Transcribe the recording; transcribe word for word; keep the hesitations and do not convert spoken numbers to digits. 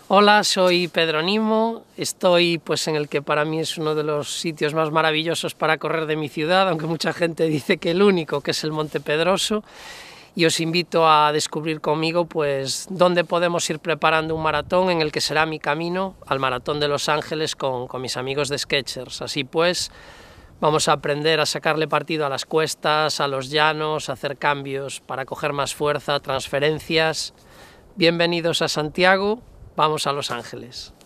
Hola, soy Pedro Nimo, estoy pues en el que para mí es uno de los sitios más maravillosos para correr de mi ciudad, aunque mucha gente dice que el único, que es el Monte Pedroso, y os invito a descubrir conmigo pues dónde podemos ir preparando un maratón en el que será mi camino al maratón de Los Ángeles con, con mis amigos de Skechers. Así pues, vamos a aprender a sacarle partido a las cuestas, a los llanos, a hacer cambios para coger más fuerza, transferencias. Bienvenidos a Santiago. Vamos a Los Ángeles.